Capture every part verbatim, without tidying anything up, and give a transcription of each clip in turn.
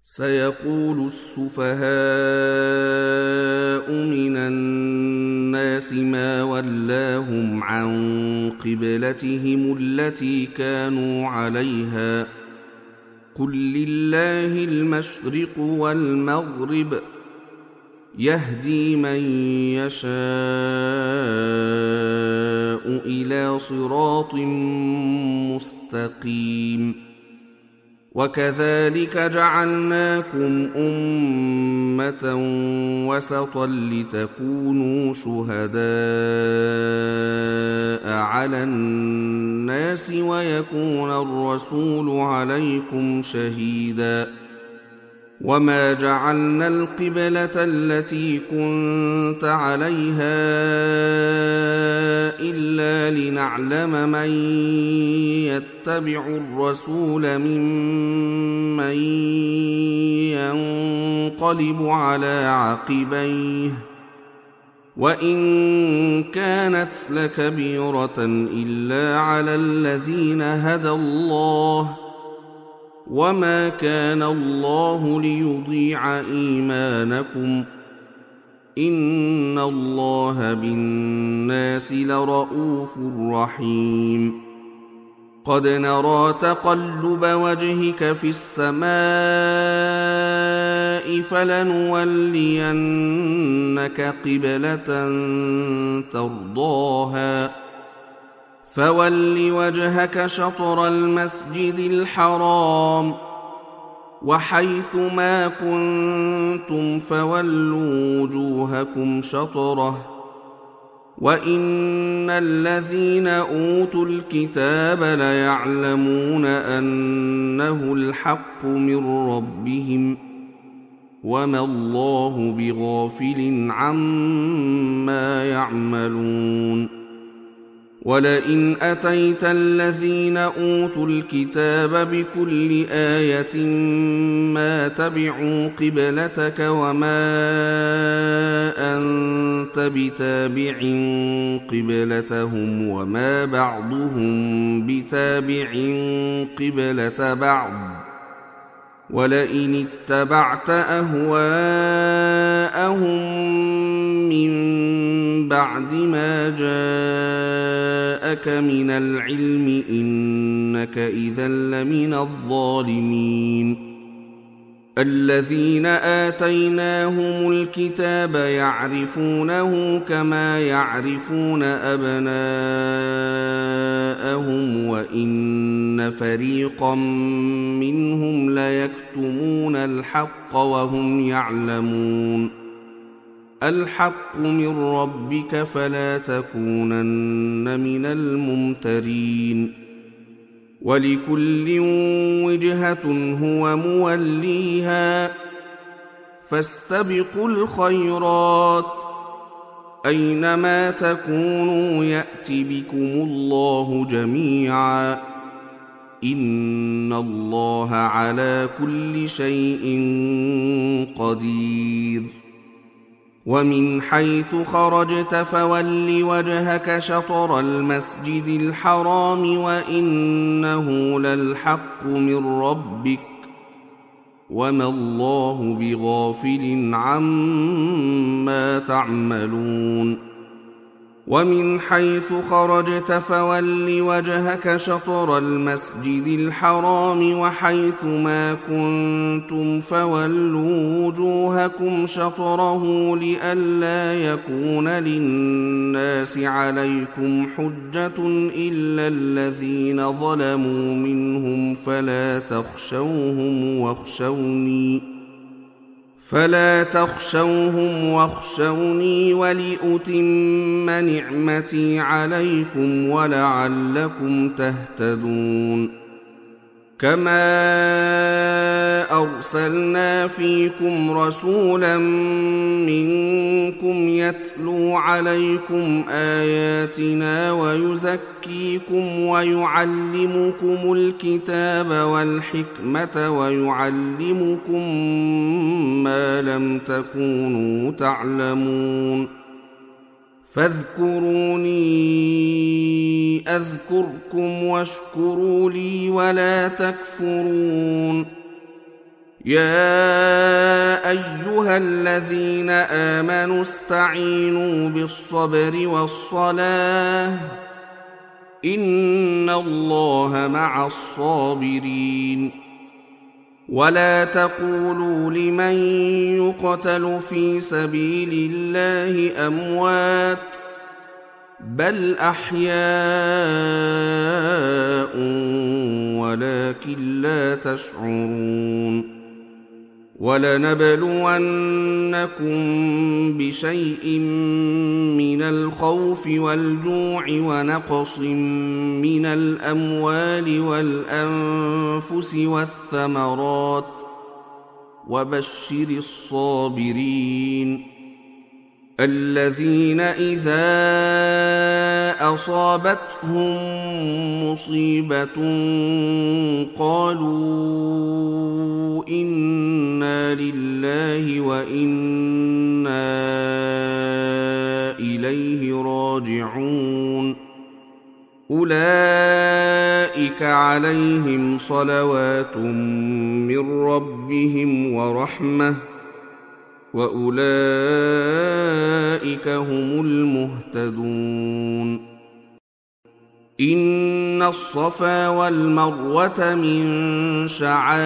سيقول السفهاء من الناس ما ولاهم عن قبلتهم التي كانوا عليها قل لله المشرق والمغرب يهدي من يشاء إلى صراط مستقيم. وكذلك جعلناكم أمة وسطا لتكونوا شهداء على الناس ويكون الرسول عليكم شهيدا. وما جعلنا القبلة التي كنت عليها إلا لنعلم من يتبع الرسول ممن ينقلب على عقبيه وإن كانت لكبيرة إلا على الذين هدى الله وما كان الله ليضيع إيمانكم إن الله بالناس لرءوف رحيم. قد نرى تقلب وجهك في السماء فلنولينك قبلة ترضاها فول وجهك شطر المسجد الحرام وحيث ما كنتم فولوا وجوهكم شطره وإن الذين أوتوا الكتاب ليعلمون أنه الحق من ربهم وما الله بغافل عما يعملون. ولئن أتيت الذين أوتوا الكتاب بكل آية ما تبعوا قبلتك وما أنت بتابع قبلتهم وما بعضهم بتابع قبلة بعض ولئن اتبعت أهواءهم من بعد ما جاءك من العلم إنك إذا لمن الظالمين. الذين آتيناهم الكتاب يعرفونه كما يعرفون أبناءهم وإن فريقا منهم ليكتمون الحق وهم يعلمون. الحق من ربك فلا تكونن من الممترين. ولكل وجهة هو موليها فاستبقوا الخيرات أينما تكونوا يأت بكم الله جميعا إن الله على كل شيء قدير. ومن حيث خرجت فول وجهك شطر المسجد الحرام وإنه للحق من ربك وما الله بغافل عما تعملون. ومن حيث خرجت فول وجهك شطر المسجد الحرام وحيث ما كنتم فولوا وجوهكم شطره لئلا يكون للناس عليكم حجة إلا الذين ظلموا منهم فلا تخشوهم واخشوني فلا تخشوهم واخشوني ولأتم نعمتي عليكم ولعلكم تهتدون. كما أرسلنا فيكم رسولا منكم يتلو عليكم آياتنا ويزكيكم ويعلمكم الكتاب والحكمة ويعلمكم ما لم تكونوا تعلمون فاذكروني أذكركم واشكروا لي ولا تكفرون يا أيها الذين آمنوا استعينوا بالصبر والصلاة إن الله مع الصابرين ولا تقولوا لمن يقتل في سبيل الله أموات بل أحياء ولكن لا تشعرون ولنبلونكم بشيء من الخوف والجوع ونقص من الأموال والأنفس والثمرات وبشر الصابرين الذين إذا أصابتهم مصيبة قالوا إنا لله وإنا إليه راجعون أولئك عليهم صلوات من ربهم ورحمة وأولئك هم المهتدون إن الصفا والمروة من شعائر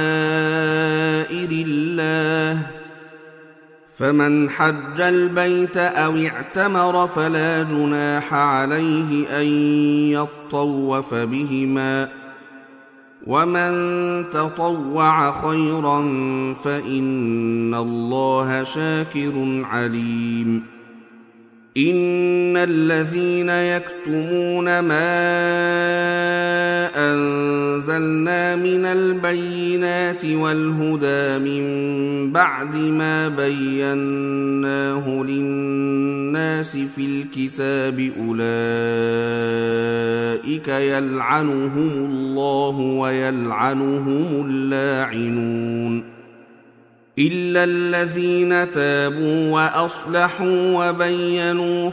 الله فمن حج البيت أو اعتمر فلا جناح عليه أن يطوف بهما ومن تطوع خيرا فإن الله شاكر عليم إن الذين يكتمون ما أنزلنا من البينات والهدى من بعد ما بيناه للناس في الكتاب أولئك يلعنهم الله ويلعنهم اللاعنون إلا الذين تابوا وأصلحوا وبينوا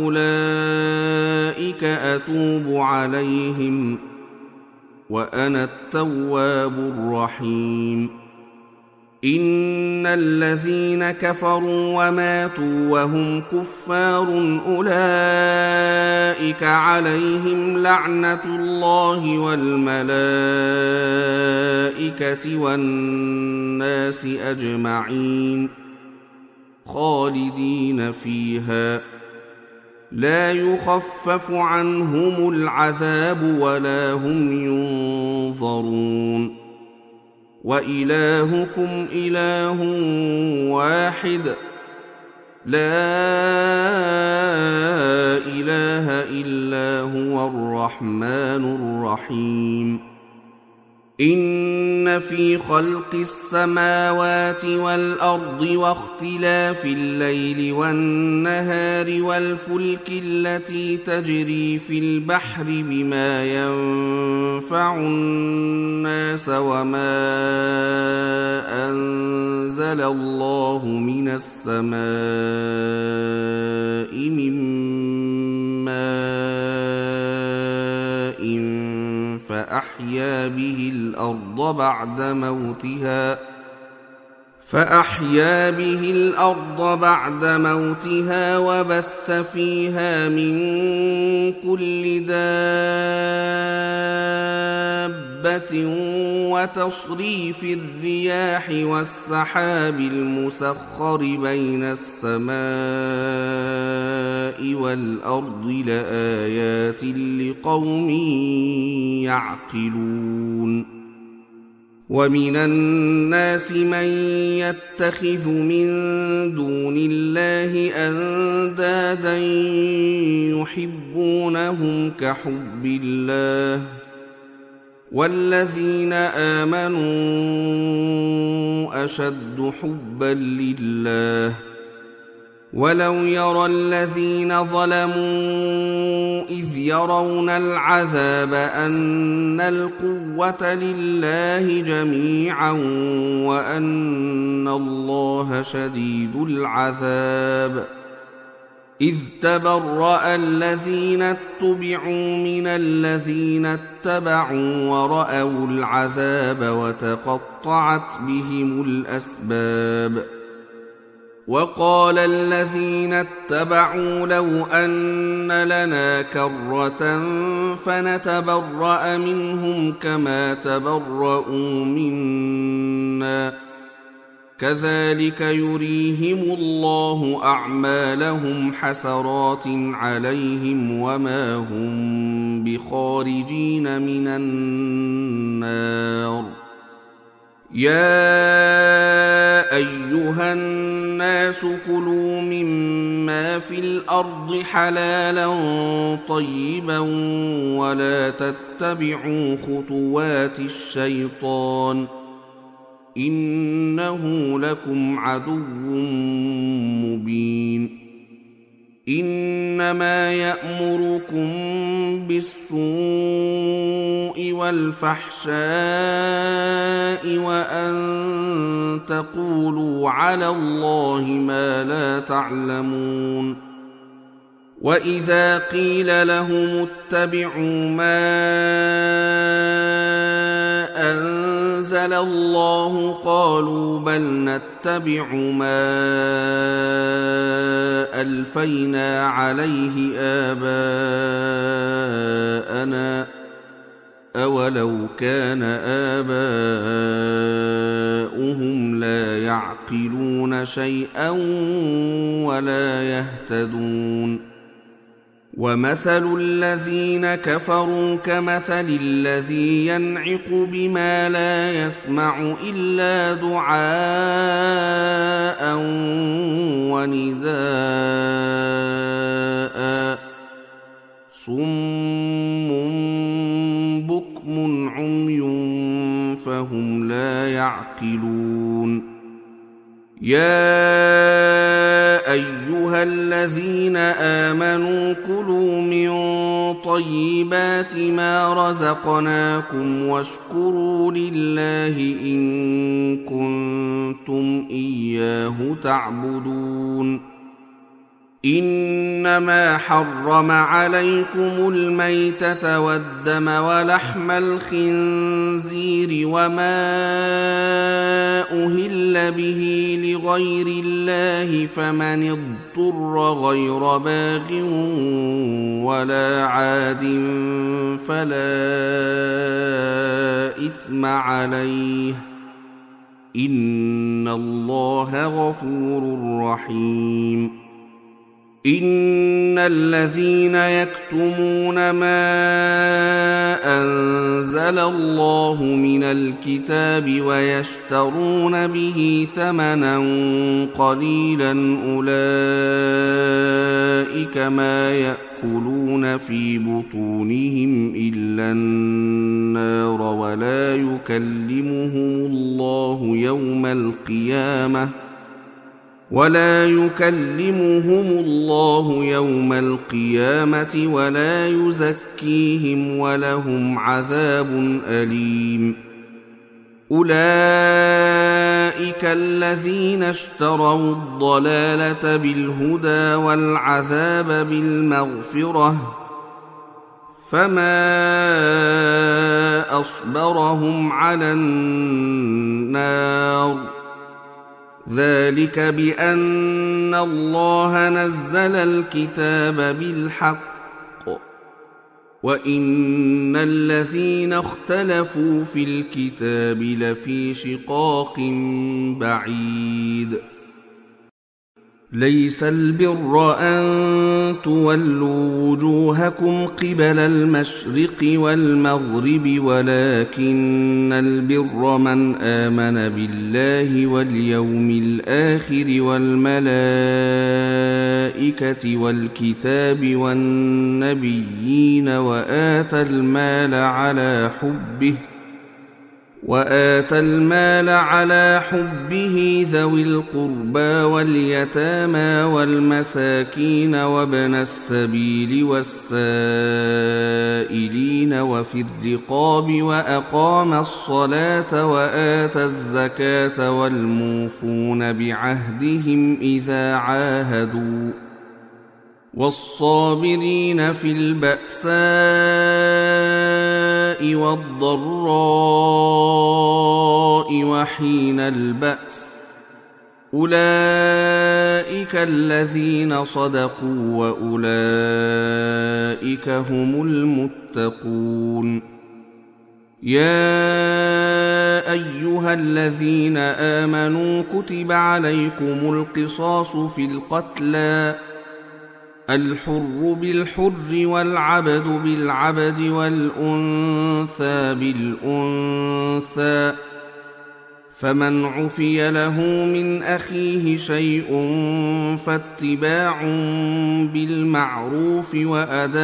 فأولئك أتوب عليهم وأنا التواب الرحيم إن الذين كفروا وماتوا وهم كفار أولئك عليهم لعنة الله والملائكة والناس أجمعين خالدين فيها لا يخفف عنهم العذاب ولا هم ينظرون وإلهكم إله واحد لا إله إلا هو الرحمن الرحيم إن في خلق السماوات والأرض واختلاف الليل والنهار والفلك التي تجري في البحر بما ينفع الناس وما أنزل الله من السماء من ماء فأحيا به الأرض بعد موتها فأحيا به الأرض بعد موتها وبث فيها من كل دابة وتصريف الرياح والسحاب المسخر بين السماء والأرض لآيات لقوم يعقلون ومن الناس من يتخذ من دون الله أندادا يحبونهم كحب الله والذين آمنوا أشد حبا لله ولو يرى الذين ظلموا إذ يرون العذاب أن القوة لله جميعا وأن الله شديد العذاب إذ تبرأ الذين اتبعوا من الذين اتبعوا ورأوا العذاب وتقطعت بهم الأسباب وقال الذين اتبعوا لو أن لنا كرة فنتبرأ منهم كما تبرؤوا منا كذلك يريهم الله أعمالهم حسرات عليهم وما هم بخارجين من النار. يا أيها الناس كلوا مما في الأرض حلالا طيبا ولا تتبعوا خطوات الشيطان إنه لكم عدو مبين. إنما يأمركم بالسوء والفحشاء وأن تقولوا على الله ما لا تعلمون. وإذا قيل لهم اتبعوا ما أنزل الله قالوا بل نتبع ما ألفينا عليه آباءنا أولو كان آباؤهم لا يعقلون شيئا ولا يهتدون. ومثل الذين كفروا كمثل الذي ينعق بما لا يسمع إلا دعاء ونداء صم بكم عمي فهم لا يعقلون. يا أيها الذين آمنوا كلوا من طيبات ما رزقناكم واشكروا لله إن كنتم إياه تعبدون. إنما حرم عليكم الميتة والدم ولحم الخنزير وما أهل به لغير الله فمن اضطر غير باغ ولا عاد فلا إثم عليه إن الله غفور رحيم. إن الذين يكتمون ما أنزل الله من الكتاب ويشترون به ثمنا قليلا أولئك ما يأكلون في بطونهم إلا النار ولا يكلمهم الله يوم القيامة ولا يكلمهم الله يوم القيامة ولا يزكيهم ولهم عذاب أليم. أولئك الذين اشتروا الضلالة بالهدى والعذاب بالمغفرة فما أصبرهم على النار ذلك بأن الله نزل الكتاب بالحق وإن الذين اختلفوا في الكتاب لفي شقاق بعيد. ليس البر أن تولوا وجوهكم قبل المشرق والمغرب ولكن البر من آمن بالله واليوم الآخر والملائكة والكتاب والنبيين وآتى المال على حبه وآتى المال على حبه ذوي القربى واليتامى والمساكين وابن السبيل والسائلين وفي الرقاب وأقام الصلاة وآتى الزكاة والموفون بعهدهم إذا عاهدوا والصابرين في البأساء والضراء وحين البأس أولئك الذين صدقوا وأولئك هم المتقون يا أيها الذين آمنوا كتب عليكم القصاص في القتلى الحر بالحر والعبد بالعبد والأنثى بالأنثى فمن عفي له من أخيه شيء فاتباع بالمعروف وأداء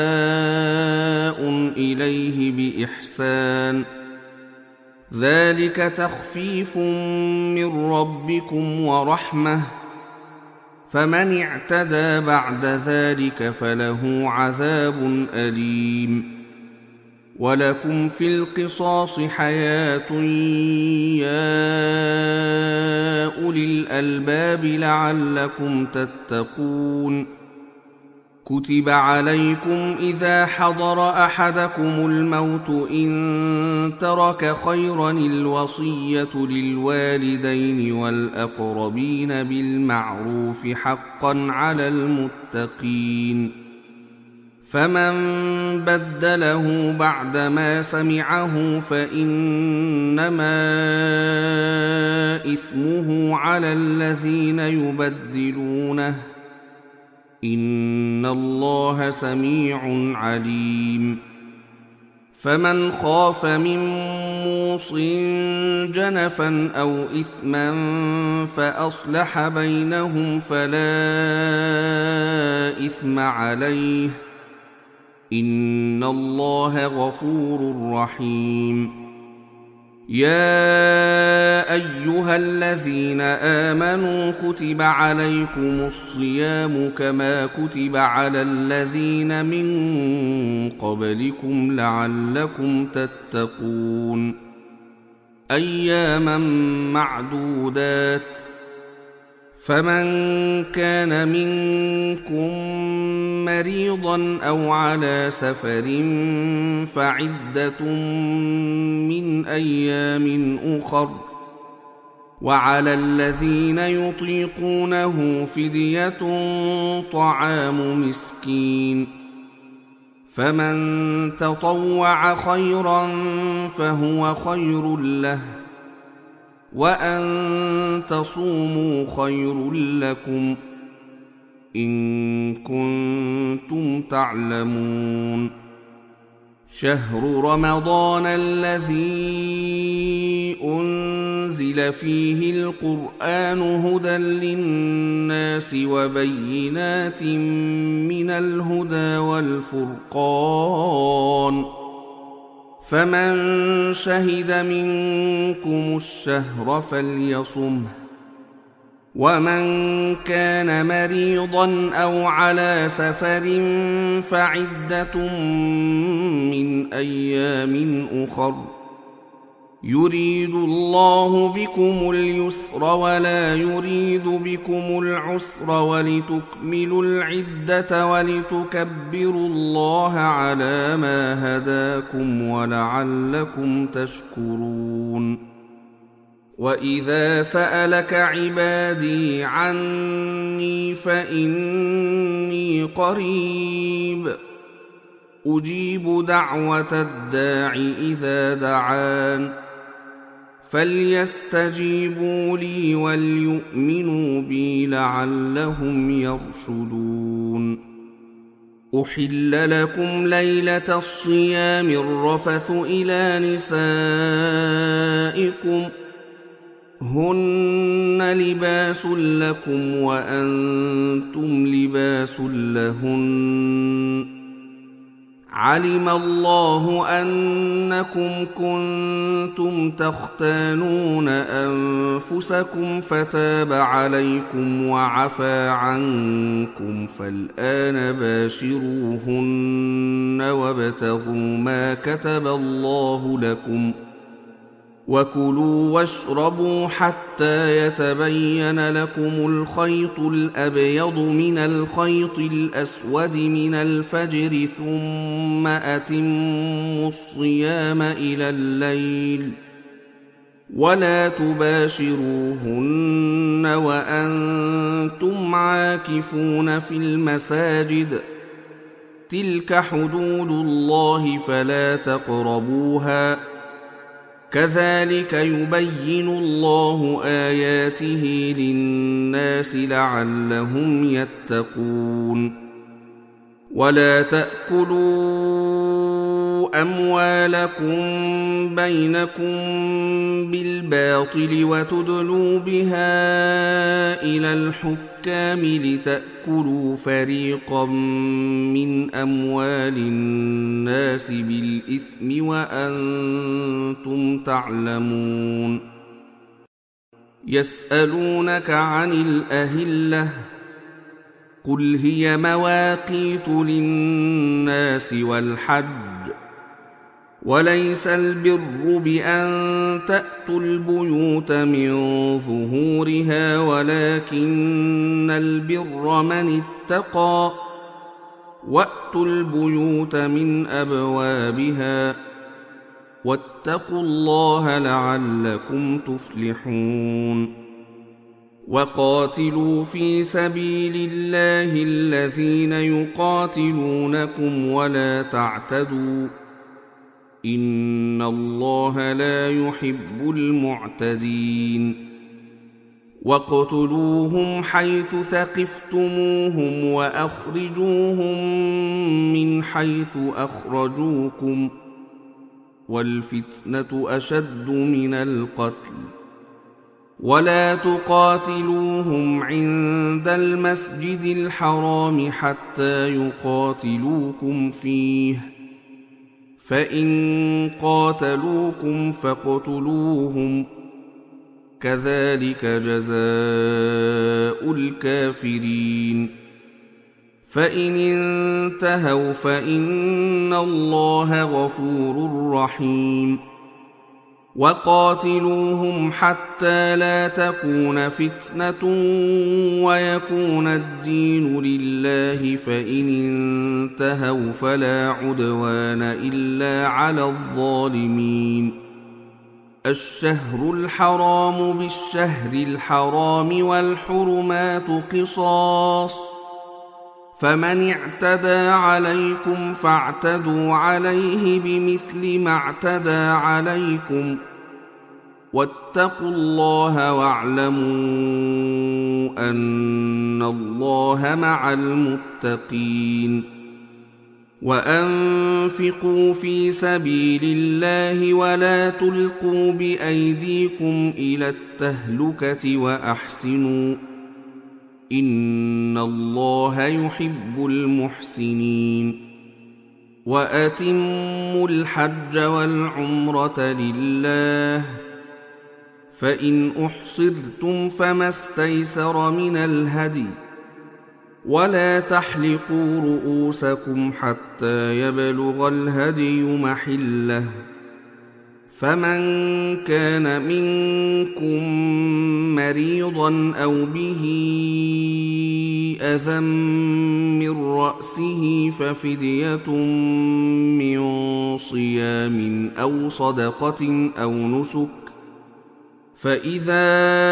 إليه بإحسان ذلك تخفيف من ربكم ورحمة فمن اعتدى بعد ذلك فله عذاب أليم ولكم في القصاص حياة يا أولي الألباب لعلكم تتقون كتب عليكم إذا حضر أحدكم الموت إن ترك خيرا الوصية للوالدين والأقربين بالمعروف حقا على المتقين فمن بدله بعدما سمعه فإنما إثمه على الذين يبدلونه إن الله سميع عليم فمن خاف من موص جنفا أو إثما فأصلح بينهم فلا إثم عليه إن الله غفور رحيم يا أيها الذين آمنوا كتب عليكم الصيام كما كتب على الذين من قبلكم لعلكم تتقون أياما معدودات فمن كان منكم مريضا أو على سفر فعدة من أيام أخر وعلى الذين يطيقونه فدية طعام مسكين فمن تطوع خيرا فهو خير له وأن تصوموا خير لكم إن كنتم تعلمون شهر رمضان الذي أنزل فيه القرآن هدى للناس وبينات من الهدى والفرقان فمن شهد منكم الشهر فليصمه ومن كان مريضا أو على سفر فعدة من أيام أخر يريد الله بكم اليسر ولا يريد بكم العسر ولتكملوا العدة ولتكبروا الله على ما هداكم ولعلكم تشكرون وإذا سألك عبادي عني فإني قريب أجيب دعوة الداع إذا دعان فليستجيبوا لي وليؤمنوا بي لعلهم يرشدون أحل لكم ليلة الصيام الرفث إلى نسائكم هن لباس لكم وأنتم لباس لهن علم الله أنكم كنتم تختانون أنفسكم فتاب عليكم وعفى عنكم فالآن باشروهن وابتغوا ما كتب الله لكم وكلوا واشربوا حتى يتبين لكم الخيط الأبيض من الخيط الأسود من الفجر ثم أتموا الصيام إلى الليل ولا تباشروهن وأنتم عاكفون في المساجد تلك حدود الله فلا تقربوها كذلك يبين الله آياته للناس لعلهم يتقون ولا تأكلوا أموالكم بينكم بالباطل وتدلوا بها إلى الحكام لتأكلوا فريقا من أموال الناس بالإثم وأنتم تعلمون يسألونك عن الأهلة قل هي مواقيت للناس والحج وليس البر بأن تأتوا البيوت من ظهورها ولكن البر من اتقى وأتوا البيوت من أبوابها واتقوا الله لعلكم تفلحون وقاتلوا في سبيل الله الذين يقاتلونكم ولا تعتدوا إن الله لا يحب المعتدين واقتلوهم حيث ثقفتموهم وأخرجوهم من حيث أخرجوكم والفتنة أشد من القتل ولا تقاتلوهم عند المسجد الحرام حتى يقاتلوكم فيه فإن قاتلوكم فاقتلوهم كذلك جزاء الكافرين فإن انتهوا فإن الله غفور رحيم وقاتلوهم حتى لا تكون فتنة ويكون الدين لله فإن انتهوا فلا عدوان إلا على الظالمين الشهر الحرام بالشهر الحرام والحرمات قصاص فمن اعتدى عليكم فاعتدوا عليه بمثل ما اعتدى عليكم واتقوا الله واعلموا أن الله مع المتقين وأنفقوا في سبيل الله ولا تلقوا بأيديكم إلى التهلكة وأحسنوا إن الله يحب المحسنين وأتموا الحج والعمرة لله فإن أحصرتم فما استيسر من الهدي ولا تحلقوا رؤوسكم حتى يبلغ الهدي محله فمن كان منكم مريضا أو به أذى من رأسه ففدية من صيام أو صدقة أو نسك فإذا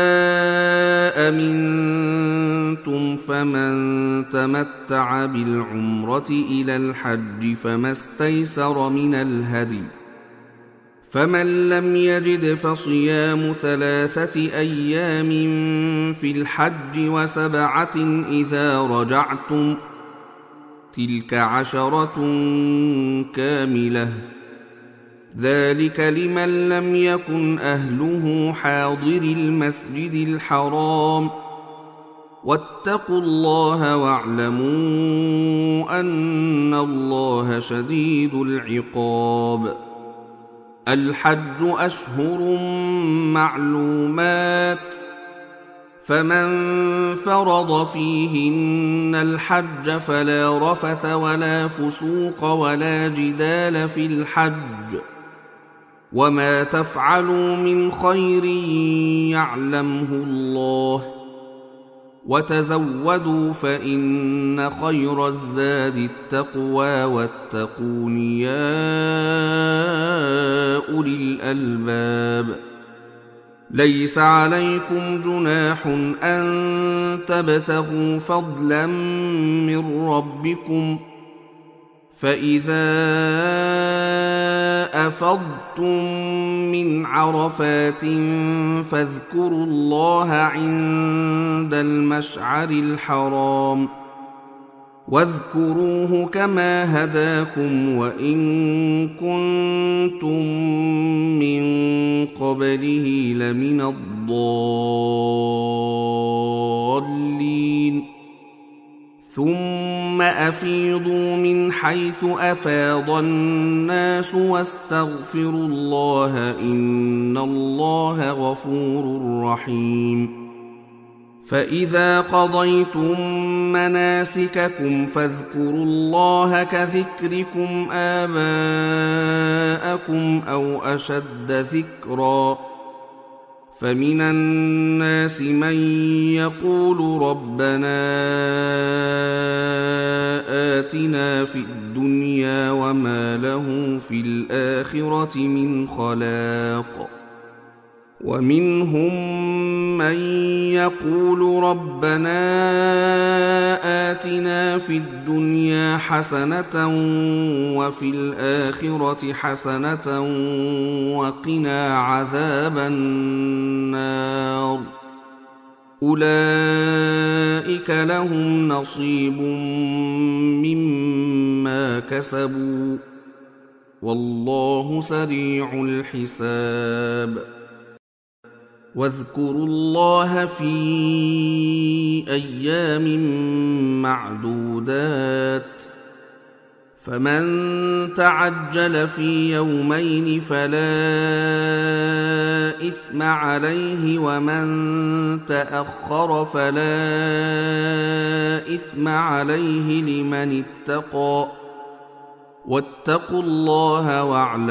أمنتم فمن تمتع بالعمرة إلى الحج فما استيسر من الهدي فمن لم يجد فصيام ثلاثة أيام في الحج وسبعة إذا رجعتم تلك عشرة كاملة ذلك لمن لم يكن أهله حاضر المسجد الحرام واتقوا الله واعلموا أن الله شديد العقاب الحج أشهر معلومات فمن فرض فيهن الحج فلا رفث ولا فسوق ولا جدال في الحج وما تفعلوا من خير يعلمه الله وتزودوا فإن خير الزاد التقوى واتقون يا أولي الألباب ليس عليكم جناح أن تبتغوا فضلا من ربكم فإذا أفضتم من عرفات فاذكروا الله عند المشعر الحرام واذكروه كما هداكم وإن كنتم من قبله لمن الضالين ثم أفيضوا من حيث أفاض الناس واستغفروا الله إن الله غفور رحيم فإذا قضيتم مناسككم فاذكروا الله كذكركم آباءكم أو أشد ذكرا فمن الناس من يقول ربنا آتنا في الدنيا وما له في الآخرة من خلاق ومنهم من يقول ربنا آتنا في الدنيا حسنة وفي الآخرة حسنة وقنا عذاب النار أولئك لهم نصيب مما كسبوا والله سريع الحساب واذكروا الله في أيام معدودات فمن تعجل في يومين فلا إثم عليه ومن تأخر فلا إثم عليه لمن اتقى واتقوا الله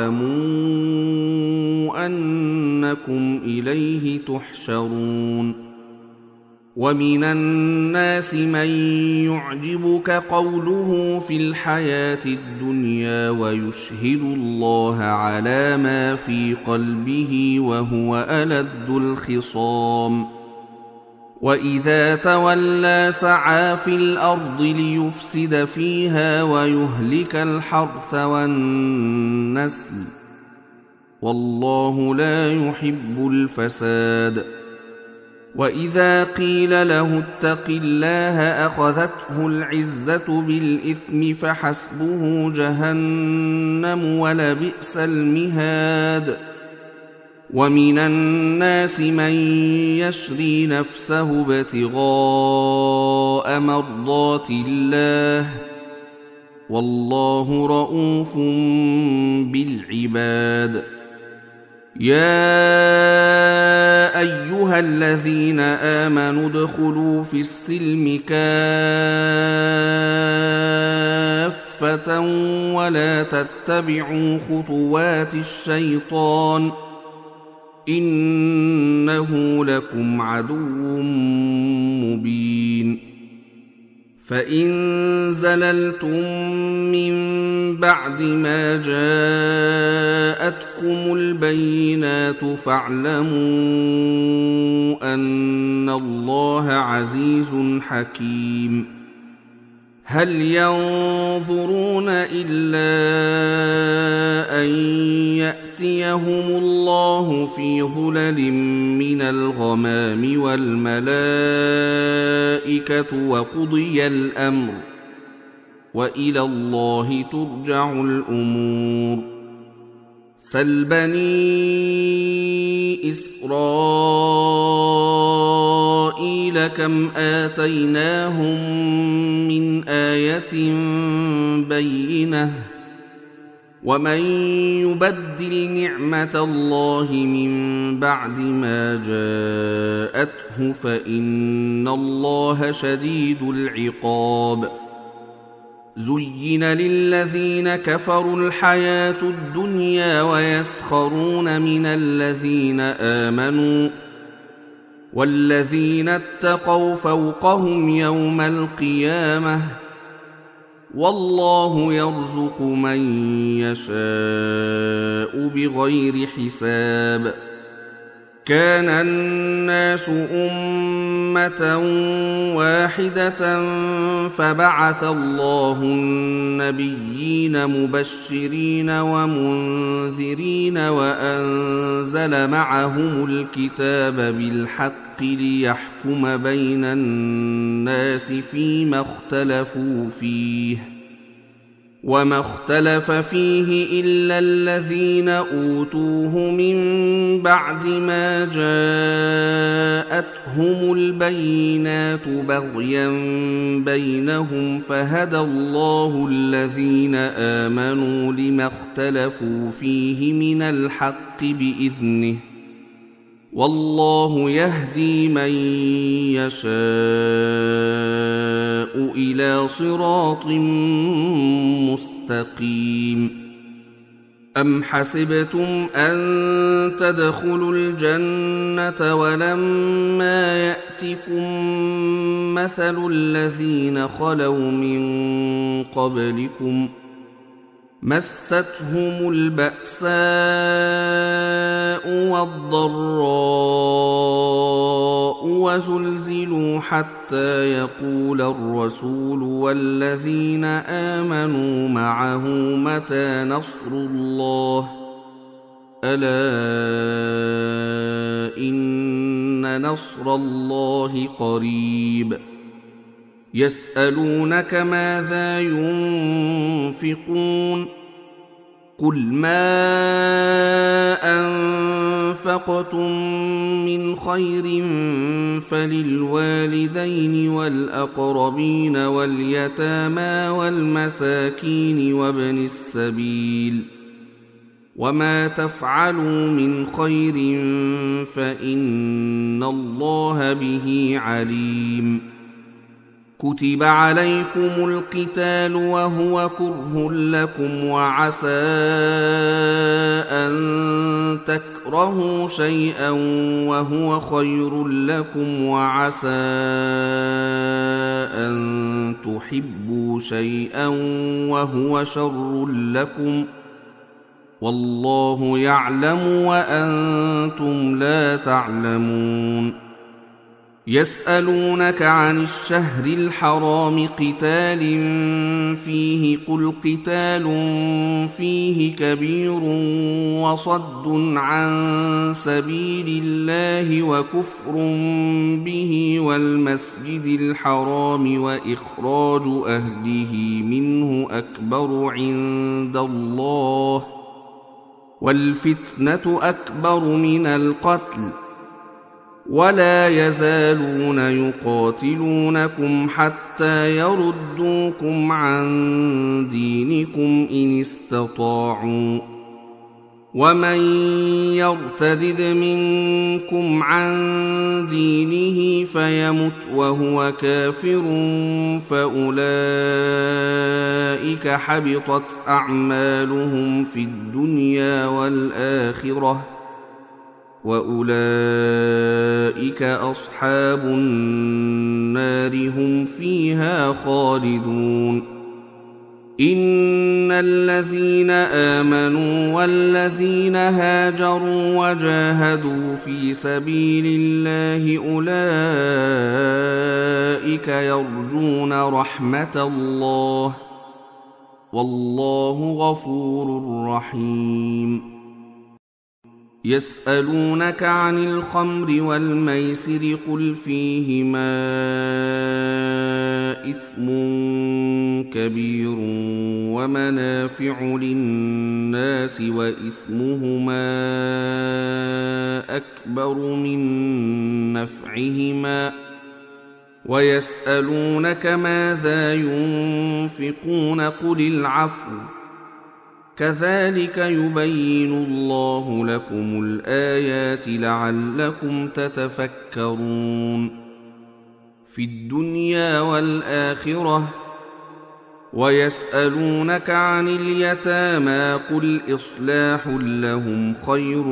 واعلموا أنكم إليه تحشرون ومن الناس من يعجبك قوله في الحياة الدنيا ويشهد الله على ما في قلبه وهو ألد الخصام وإذا تولى سعى في الأرض ليفسد فيها ويهلك الحرث والنسل والله لا يحب الفساد وإذا قيل له اتق الله أخذته العزة بالإثم فحسبه جهنم ولبئس المهاد ومن الناس من يشري نفسه ابتغاء مرضات الله والله رؤوف بالعباد يا أيها الذين آمنوا ادخلوا في السلم كافة ولا تتبعوا خطوات الشيطان إنه لكم عدو مبين فإن زللتم من بعد ما جاءتكم البينات فاعلموا أن الله عزيز حكيم هل ينظرون إلا أن يأتيهم الله في ظلل من الغمام والملائكة وقضي الأمر وإلى الله ترجع الأمور سل بني إسرائيل كم آتيناهم من آية بينة ومن يبدل نعمة الله من بعد ما جاءته فإن الله شديد العقاب زين للذين كفروا الحياة الدنيا ويسخرون من الذين آمنوا والذين اتقوا فوقهم يوم القيامة والله يرزق من يشاء بغير حساب. كان الناس أمة واحدة فبعث الله النبيين مبشرين ومنذرين وأنزل معهم الكتاب بالحق ليحكم بين الناس فيما اختلفوا فيه وما اختلف فيه إلا الذين أوتوه من بعد ما جاءتهم البينات بغيا بينهم فهدى الله الذين آمنوا لما اختلفوا فيه من الحق بإذنه والله يهدي من يشاء إلى صراط مستقيم. أم حسبتم أن تدخلوا الجنة ولما يأتكم مثل الذين خلوا من قبلكم مستهم البأساء والضراء وزلزلوا حتى يقول الرسول والذين آمنوا معه متى نصر الله ألا إن نصر الله قريب. يسألونك ماذا ينفقون قل ما أنفقتم من خير فللوالدين والأقربين واليتامى والمساكين وابن السبيل وما تفعلوا من خير فإن الله به عليم. كتب عليكم القتال وهو كره لكم وعسى أن تكرهوا شيئا وهو خير لكم وعسى أن تحبوا شيئا وهو شر لكم والله يعلم وأنتم لا تعلمون. يسألونك عن الشهر الحرام قتال فيه قل قتال فيه كبير وصد عن سبيل الله وكفر به والمسجد الحرام وإخراج أهله منه أكبر عند الله والفتنة أكبر من القتل ولا يزالون يقاتلونكم حتى يردوكم عن دينكم إن استطاعوا ومن يرتدد منكم عن دينه فيمت وهو كافر فأولئك حبطت أعمالهم في الدنيا والآخرة وأولئك أصحاب النار هم فيها خالدون. إن الذين آمنوا والذين هاجروا وجاهدوا في سبيل الله أولئك يرجون رحمة الله والله غفور رحيم. يسألونك عن الخمر والميسر قل فيهما إثم كبير ومنافع للناس وإثمهما أكبر من نفعهما ويسألونك ماذا ينفقون قل العفو كذلك يبين الله لكم الآيات لعلكم تتفكرون. في الدنيا والآخرة ويسألونك عن اليتامى قل إصلاح لهم خير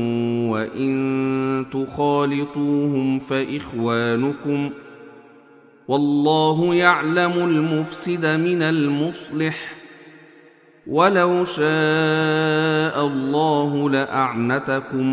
وإن تخالطوهم فإخوانكم والله يعلم المفسد من المصلح ولو شاء الله لأعنتكم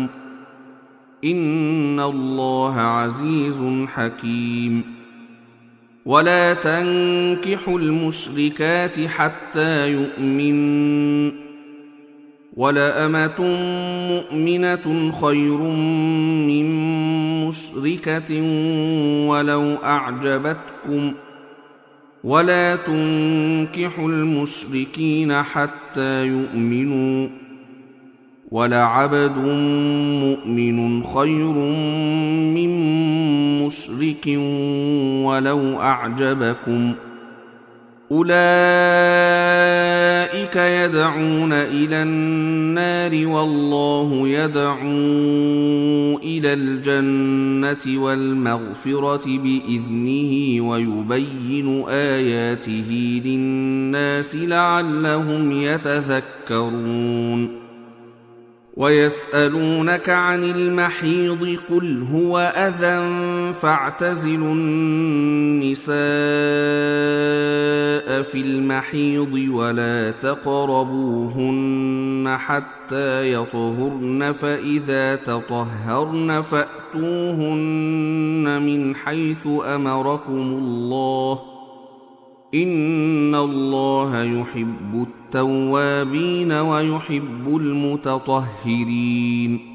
إن الله عزيز حكيم ولا تنكحوا المشركات حتى يؤمنوا ولأمة مؤمنة خير من مشركة ولو أعجبتكم ولا تنكحوا المشركين حتى يؤمنوا ولعبد مؤمن خير من مشرك ولو أعجبكم أولئك يدعون إلى النار والله يدعو إلى الجنة والمغفرة بإذنه ويبين آياته للناس لعلهم يتذكرون ويسألونك عن المحيض قل هو أذى فاعتزلوا النساء في المحيض ولا تقربوهن حتى يطهرن فإذا تطهرن فأتوهن من حيث أمركم الله إن الله يحب التوابين ويحب المتطهرين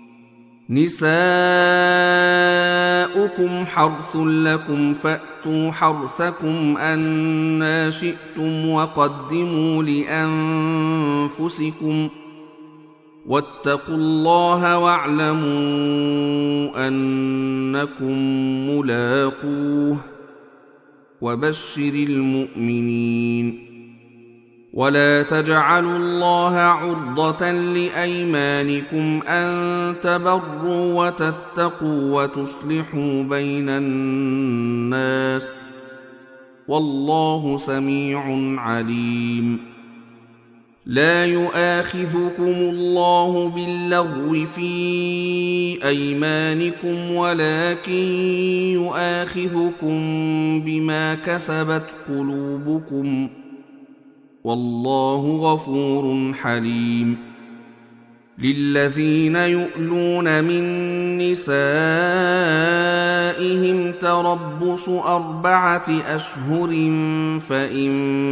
نساؤكم حرث لكم فأتوا حرثكم أنى شئتم وقدموا لأنفسكم واتقوا الله واعلموا أنكم ملاقوه وبشر المؤمنين ولا تجعلوا الله عرضة لأيمانكم أن تبروا وتتقوا وتصلحوا بين الناس والله سميع عليم لا يؤاخذكم الله باللغو في أيمانكم ولكن يؤاخذكم بما كسبت قلوبكم والله غفور حليم للذين يؤلون من نسائهم تربص أربعة أشهر فإن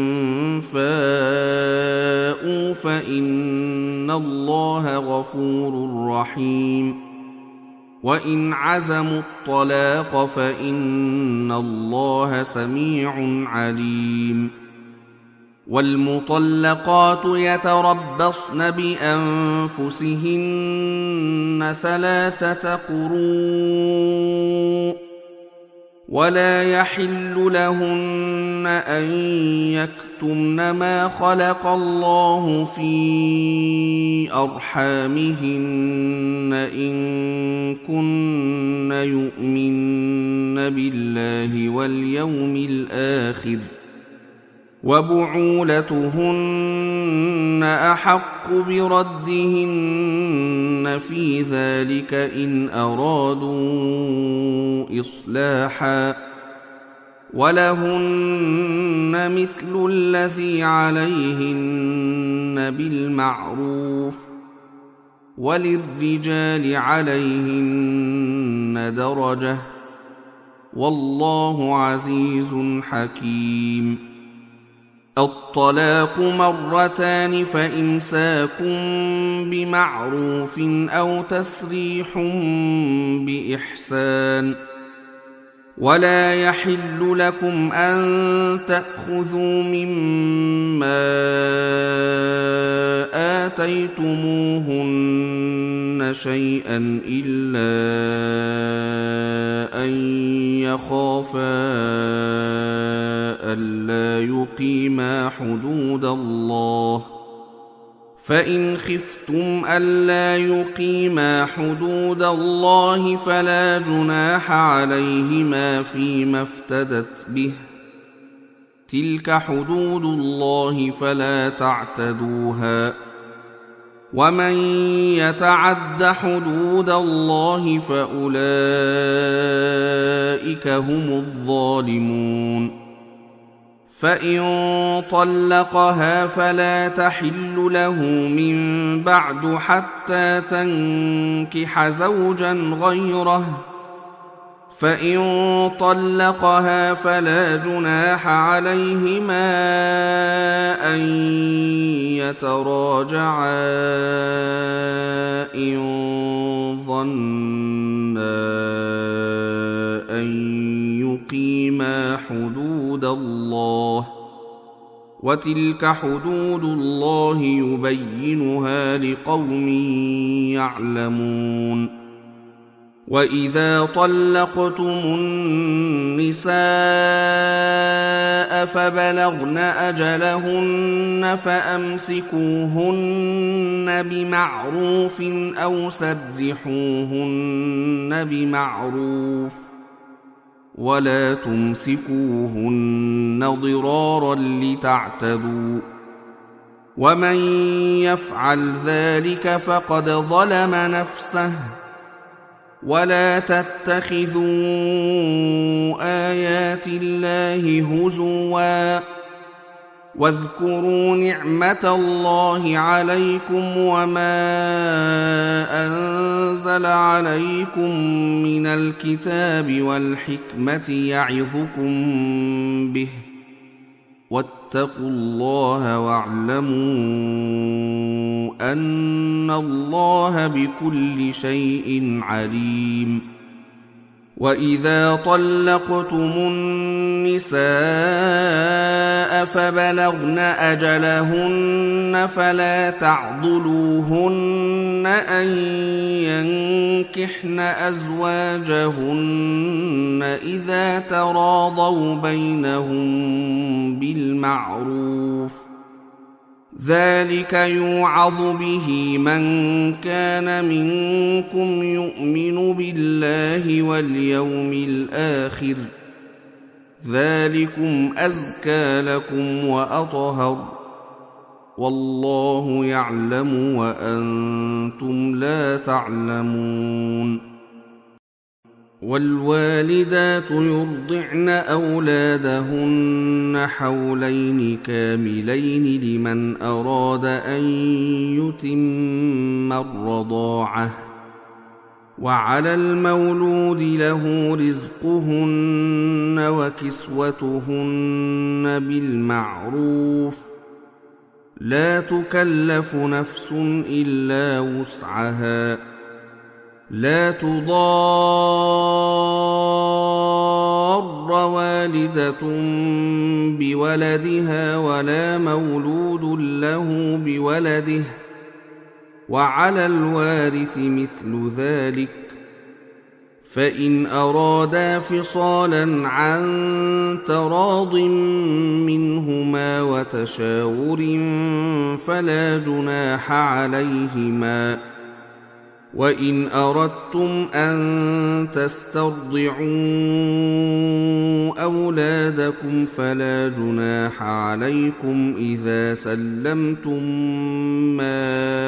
فاءوا فإن الله غفور رحيم وإن عزموا الطلاق فإن الله سميع عليم والمطلقات يتربصن بأنفسهن ثلاثة قروء ولا يحل لهن أن يكتمن ما خلق الله في أرحامهن إن كن يؤمن بالله واليوم الآخر وبعولتهن أحق بردهن في ذلك إن أرادوا إصلاحا ولهن مثل الذي عليهن بالمعروف وللرجال عليهن درجة والله عزيز حكيم الطلاق مرتان فإمساك بمعروف أو تسريح بإحسان ولا يحل لكم أن تأخذوا مما آتيتموهن شيئا إلا أن يخافا ألا يقيما حدود الله فإن خفتم ألا يقيما حدود الله فلا جناح عليهما فيما افتدت به تلك حدود الله فلا تعتدوها ومن يتعد حدود الله فأولئك هم الظالمون. فإن طلقها فلا تحل له من بعد حتى تنكح زوجا غيره، فإن طلقها فلا جناح عليهما أن يتراجعا إن ظنا أن يقيما حدود الله، وتلك حدود الله يبينها لقوم يعلمون. وإذا طلقتم النساء فبلغن أجلهن فأمسكوهن بمعروف أو سرحوهن بمعروف، ولا تمسكوهن ضرارا لتعتدوا، ومن يفعل ذلك فقد ظلم نفسه. ولا تتخذوا آيات الله هزوا، واذكروا نعمة الله عليكم وما أنزل عليكم من الكتاب والحكمة يعظكم به، واتقوا الله واعلموا أن الله بكل شيء عليم. وإذا طلقتم النساء فبلغن أجلهن فلا تعضلوهن أن ينكحن أزواجهن إذا تراضوا بينهم بالمعروف، ذلك يوعظ به من كان منكم يؤمن بالله واليوم الآخر، ذلكم أزكى لكم وأطهر، والله يعلم وأنتم لا تعلمون. والوالدات يرضعن أولادهن حولين كاملين لمن أراد أن يتم الرضاعة، وعلى المولود له رزقهن وكسوتهن بالمعروف، لا تكلف نفس إلا وسعها، لا تضار والدة بولدها ولا مولود له بولده، وعلى الوارث مثل ذلك، فإن أرادا فصالا عن تراض منهما وتشاور فلا جناح عليهما. وإن أردتم أن تسترضعوا أولادكم فلا جناح عليكم إذا سلمتم ما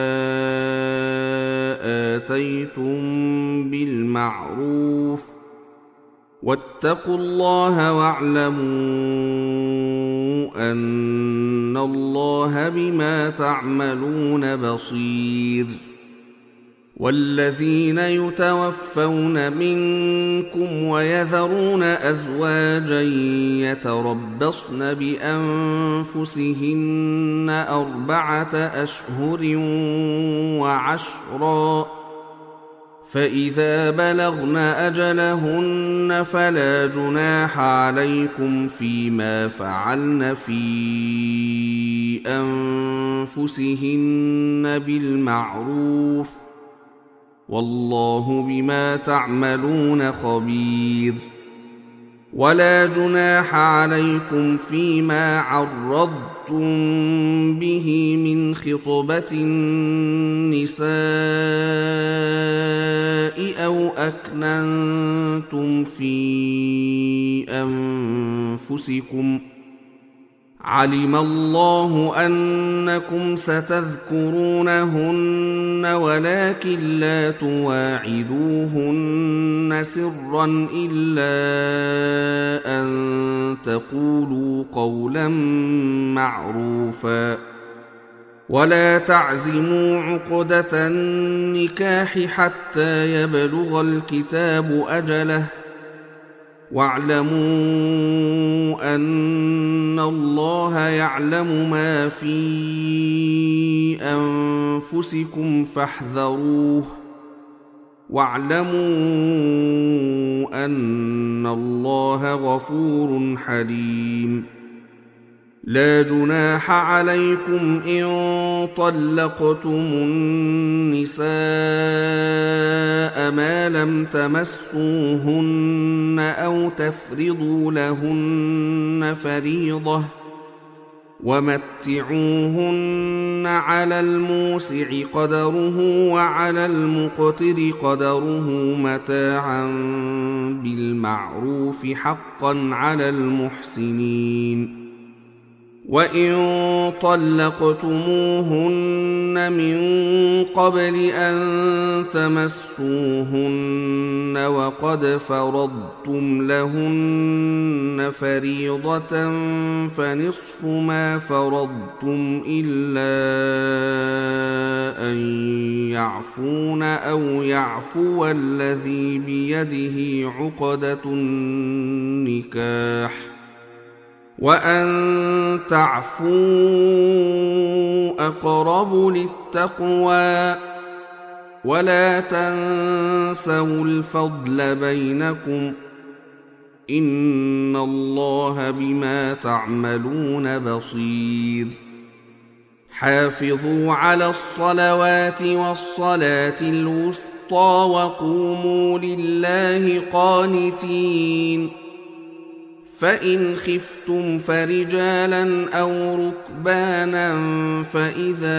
آتيتم بالمعروف، واتقوا الله واعلموا أن الله بما تعملون بصير. والذين يتوفون منكم ويذرون أزواجا يتربصن بأنفسهن أربعة أشهر وعشرا، فإذا بلغن أجلهن فلا جناح عليكم فيما فعلن في أنفسهن بالمعروف، والله بما تعملون خبير. ولا جناح عليكم فيما عرضتم به من خطبة النساء أو أكننتم في أنفسكم علم الله أنكم ستذكرونهن ولكن لا تواعدوهن سرا إلا أن تقولوا قولا معروفا ولا تعزموا عقدة النكاح حتى يبلغ الكتاب أجله واعلموا أن الله يعلم ما في أنفسكم فاحذروه واعلموا أن الله غفور حليم لا جناح عليكم إن طلقتم النساء ما لم تمسوهن أو تفرضوا لهن فريضة ومتعوهن على الموسع قدره وعلى المقتر قدره متاعا بالمعروف حقا على المحسنين وإن طلقتموهن من قبل أن تمسوهن وقد فرضتم لهن فريضة فنصف ما فرضتم إلا أن يعفون أو يعفو الذي بيده عقدة النكاح وأن تعفوا أقرب للتقوى ولا تنسوا الفضل بينكم إن الله بما تعملون بصير حافظوا على الصلوات والصلاة الوسطى وقوموا لله قانتين فإن خفتم فرجالا أو ركبانا فإذا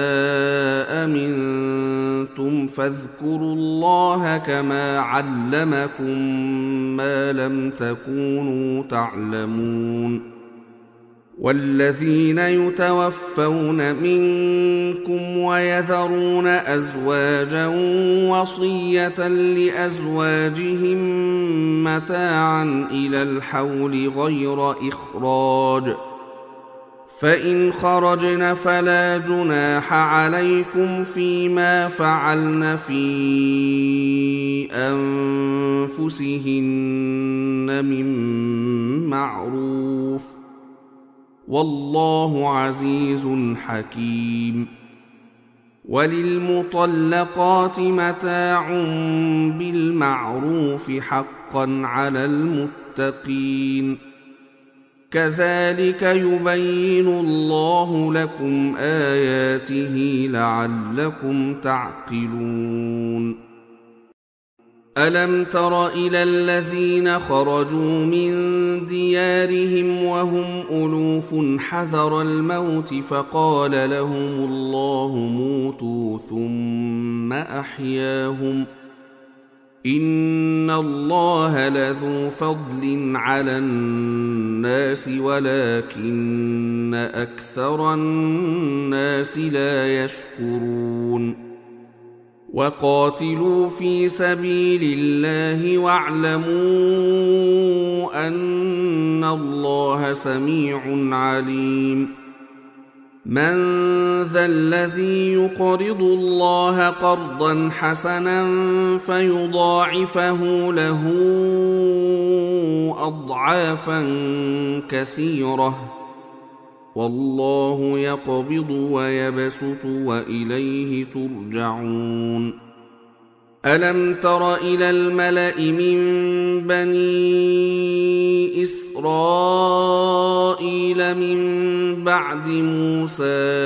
أمنتم فاذكروا الله كما علمكم ما لم تكونوا تعلمون والذين يتوفون منكم ويذرون أزواجا وصية لأزواجهم متاعا إلى الحول غير إخراج فإن خرجن فلا جناح عليكم فيما فعلن في أنفسهن من معروف والله عزيز حكيم وللمطلقات متاع بالمعروف حقا على المتقين كذلك يبين الله لكم آياته لعلكم تعقلون ألم تر إلى الذين خرجوا من ديارهم وهم ألوف حذر الموت فقال لهم الله موتوا ثم أحياهم إن الله لذو فضل على الناس ولكن أكثر الناس لا يشكرون وقاتلوا في سبيل الله واعلموا أن الله سميع عليم من ذا الذي يقرض الله قرضا حسنا فيضاعفه له أضعافا كثيرة والله يقبض ويبسط وإليه ترجعون ألم تر إلى الملأ من بني إسرائيل من بعد موسى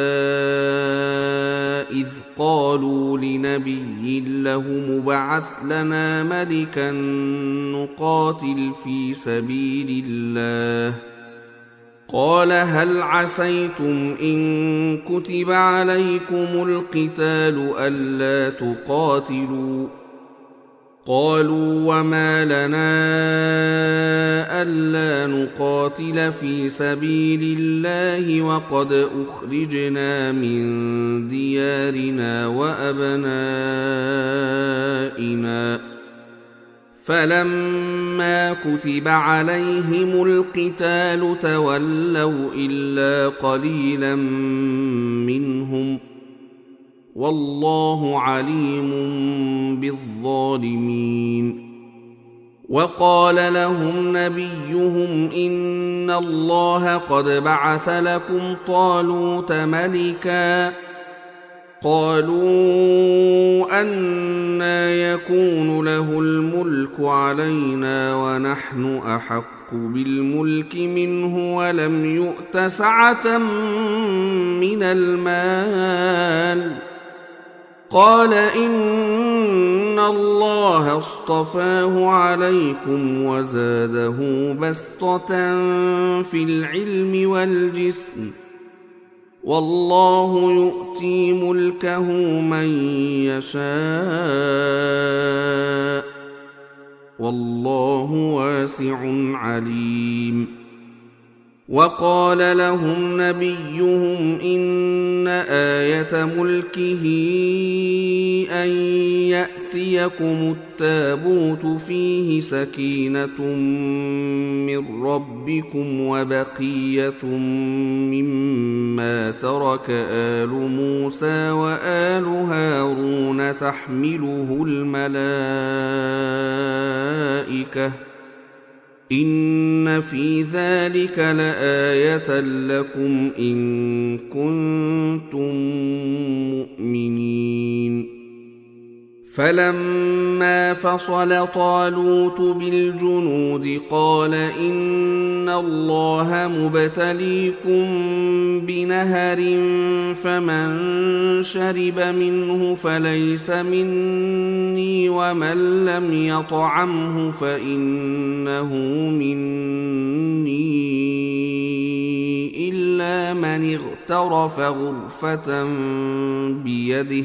إذ قالوا لنبي له مبعث لنا ملكا نقاتل في سبيل الله قال هل عسيتم إن كتب عليكم القتال ألا تقاتلوا قالوا وما لنا ألا نقاتل في سبيل الله وقد أخرجنا من ديارنا وأبنائنا فلما كتب عليهم القتال تولوا إلا قليلا منهم والله عليم بالظالمين. وقال لهم نبيهم إن الله قد بعث لكم طالوت ملكا قالوا أنى يكون له الملك علينا ونحن أحق بالملك منه ولم يؤت سعة من المال قال إن الله اصطفاه عليكم وزاده بسطة في العلم والجسم والله يؤتي ملكه من يشاء والله واسع عليم. وقال لهم نبيهم إن آية ملكه أن يأتيكم التابوت فيه سكينة من ربكم وبقية مما ترك آل موسى وآل هارون تحمله الملائكة إن في ذلك لآية لكم إن كنتم مؤمنين. فلما فصل طالوت بالجنود قال إن الله مبتليكم بنهر فمن شرب منه فليس مني ومن لم يطعمه فإنه مني إلا من اغترف غرفة بيده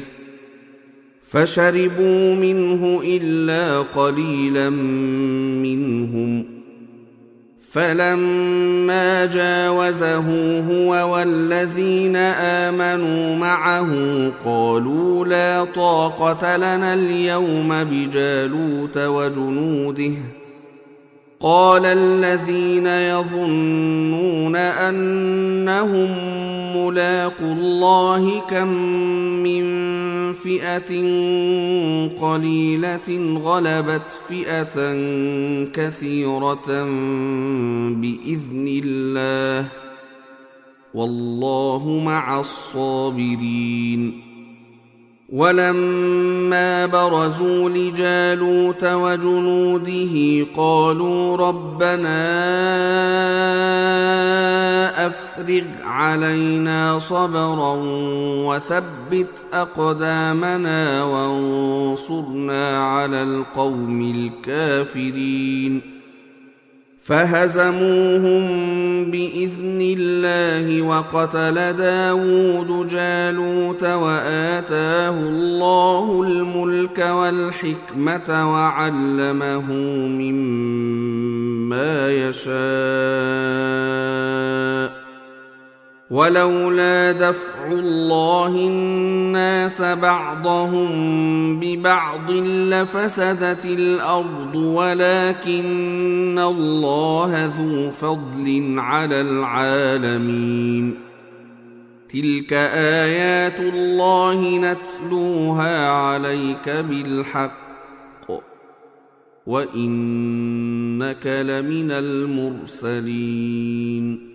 فشربوا منه إلا قليلا منهم فلما جاوزه هو والذين آمنوا معه قالوا لا طاقة لنا اليوم بجالوت وجنوده قال الذين يظنون أنهم ملاقو الله كم من فئة قليلة غلبت فئة كثيرة بإذن الله والله مع الصابرين. ولما برزوا لجالوت وجنوده قالوا ربنا أفرغ علينا صبرا وثبت أقدامنا وانصرنا على القوم الكافرين فهزموهم بإذن الله وقتل داود جالوت وآتاه الله الملك والحكمة وعلمه مما يشاء ولولا دفع الله الناس بعضهم ببعض لفسدت الأرض ولكن الله ذو فضل على العالمين. تلك آيات الله نتلوها عليك بالحق وإنك لمن المرسلين.